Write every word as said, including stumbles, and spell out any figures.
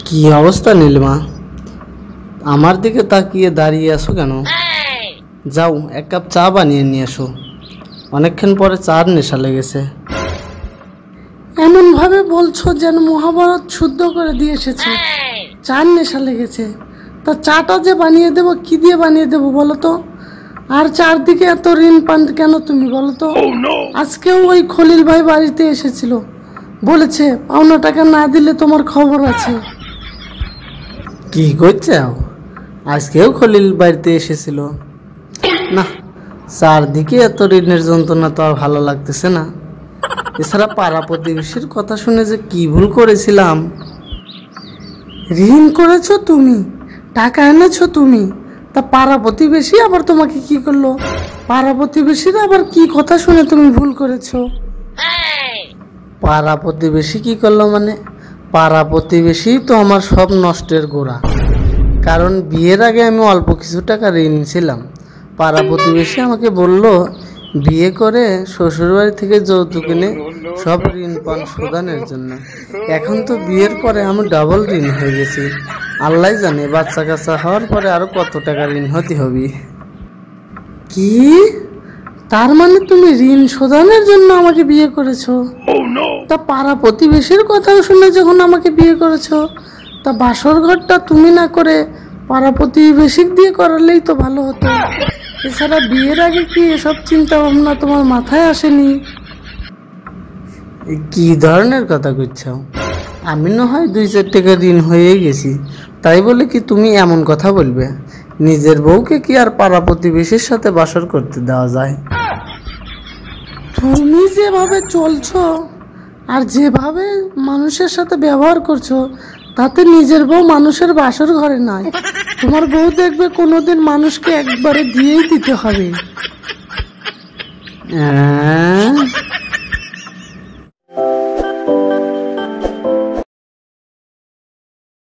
কি অবস্থা নীলিমা, আমার দিকে তাকিয়ে দাঁড়িয়ে আছো কেন? যাও এক কাপ চা বানিয়ে নিয়ে এসো, অনেকক্ষণ পরে চার নেশা লেগেছে। এমন ভাবে বলছো যেন মহাভারত শুদ্ধ করে দিয়ে এসেছে। চার নেশা লেগেছে, তা চাটা যে বানিয়ে দেবো কি দিয়ে বানিয়ে দেবো বলো তো? আর চারদিকে এত ঋণ পান কেন তুমি বলো তো? আজকেও ওই খলিল ভাই বাড়িতে এসেছিল, বলেছে পাওনা টাকা না দিলে তোমার খবর আছে। কি করছাও? আজকেও খলিল বাড়িতে এসেছিল? না, চারদিকে এত ঋণের যন্ত্রণা তো আর ভালো লাগতেছে না। এছাড়া পাড়া প্রতিবেশীর কথা শুনে যে কি ভুল করেছিলাম। ঋণ করেছো তুমি, টাকা এনেছো তুমি, তা পাড়া প্রতিবেশী আবার তোমাকে কি করলো? পাড়া প্রতিবেশীরা আবার কি কথা শুনে তুমি ভুল করেছো? পাড়া প্রতিবেশী কি করলো মানে? পাড়া প্রতিবেশী তো আমার সব নষ্টের গোড়া। কারণ বিয়ের আগে আমি অল্প কিছু টাকা ঋণ ছিলাম। পাড়া প্রতিবেশী আমাকে বলল বিয়ে করে শ্বশুরবাড়ি থেকে যৌতুক এনে সব ঋণ পান শোধানোর জন্য। এখন তো বিয়ের পরে আমি ডাবল ঋণ হয়ে গেছি। আল্লাহ জানে বাচ্চা কাচ্চা হওয়ার পরে আরো কত টাকা ঋণ হতে হবে। কি, তার মানে তুমি ঋণ শোধনের জন্য আমাকে বিয়ে করেছো? তা পাড়া প্রতিবেশীর কথাও শুনে যখন আমাকে বিয়ে করেছো, তা বাসর ঘরটা তুমি না করে পাড়া প্রতিবেশী দিয়ে করালেই তো ভালো হতো। এছাড়া বিয়ের আগে কি এসব চিন্তা ভাবনা তোমার মাথায় আসেনি? কি ধরনের কথা করছো? আমি না হয় দুই চার টাকা ঋণ হয়ে গেছি, তাই বলে কি তুমি এমন কথা বলবে? নিজের বউকে কি আর পাড়া প্রতিবেশীর সাথে বাসর করতে দেওয়া যায়? তুমি যেভাবে চলছো আর যেভাবে মানুষের সাথে ব্যবহার করছো, তাতে নিজের বউ মানুষের বাসর ঘরে নয়, তোমার বউ দেখবে কোনোদিন মানুষকে একবারে দিয়েই দিতে হবে। হ্যাঁ